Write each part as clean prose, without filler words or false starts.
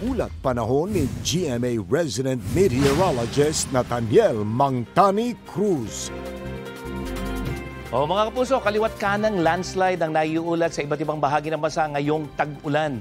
ulat panahon ni GMA resident meteorologist Nathaniel Mangtani Cruz. O mga kapuso, kaliwat kanang landslide ang naiulat sa iba't ibang bahagi ng bansa ngayong tag-ulan.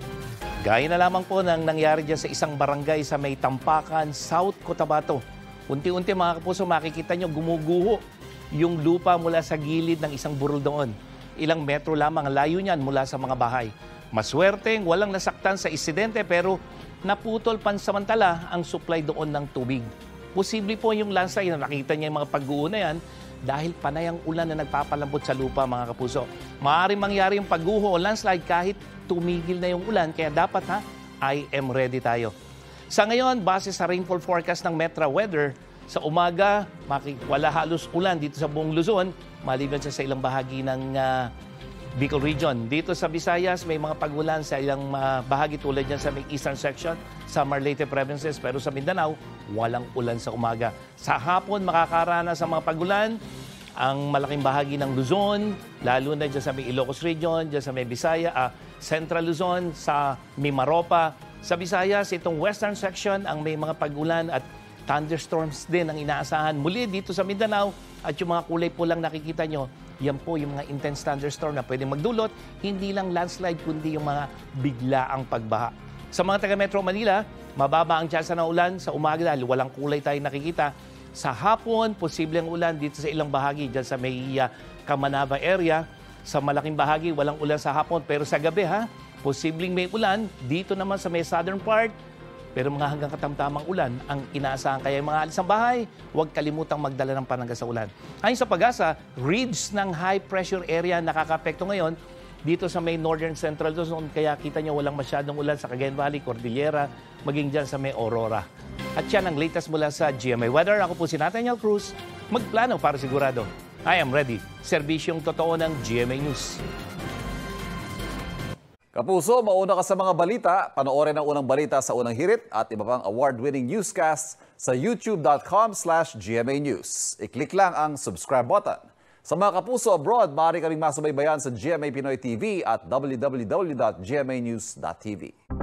Gaya na lamang po ng nangyari dyan sa isang barangay sa May Tampakan, South Cotabato. Unti-unti mga kapuso, makikita nyo gumuguho yung lupa mula sa gilid ng isang burol doon. Ilang metro lamang ang layo niyan mula sa mga bahay. Maswerteng walang nasaktan sa insidente pero naputol pansamantala ang supply doon ng tubig. Posible po yung landslide na nakita niya yung mga pag-uho na yan dahil panay ang ulan na nagpapalambot sa lupa mga kapuso. Maaaring mangyari yung pag-uho o landslide kahit tumigil na yung ulan kaya dapat I am ready tayo. Sa ngayon, base sa rainfall forecast ng Metra Weather, sa umaga wala halos ulan dito sa buong Luzon maliban sa ilang bahagi ng Bicol Region. Dito sa Visayas, may mga pag-ulan sa ilang bahagi tulad yan sa may eastern section, sa Leyte provinces. Pero sa Mindanao, walang ulan sa umaga. Sa hapon, makakaranas sa mga pag-ulan ang malaking bahagi ng Luzon, lalo na dyan sa may Ilocos Region, dyan sa may Central Luzon, sa Mimaropa. Sa Visayas, itong western section ang may mga pag-ulan at thunderstorms din ang inaasahan. Muli dito sa Mindanao at yung mga kulay pulang nakikita nyo, yan po yung mga intense thunderstorm na pwedeng magdulot, hindi lang landslide kundi yung mga biglaang pagbaha. Sa mga taga Metro Manila, mababa ang tsansa ng ulan sa umaga dahil walang kulay tayong nakikita. Sa hapon, posibleng ulan dito sa ilang bahagi, dyan sa may Kamanava area. Sa malaking bahagi, walang ulan sa hapon. Pero sa gabi, posibleng may ulan dito naman sa may southern part. Pero mga hanggang katamtamang ulan ang inaasahan. Kaya mga alis ng bahay, huwag kalimutang magdala ng panangga sa ulan. Ayon sa Pag-asa, ridge ng high pressure area nakaka-apekto ngayon dito sa may northern central Luzon. Kaya kita nyo walang masyadong ulan sa Cagayan Valley, Cordillera, maging dyan sa may Aurora. At yan ang latest mula sa GMA Weather. Ako po si Nathaniel Cruz. Magplano para sigurado. I am ready. Serbisyong totoo ng GMA News. Kapuso, mauna ka sa mga balita. Panoorin ang unang balita sa unang hirit at iba pang award-winning newscasts sa youtube.com/GMA News. I-click lang ang subscribe button. Sa mga kapuso abroad, maaari kaming masubaybayan sa GMA Pinoy TV at www.gmanews.tv.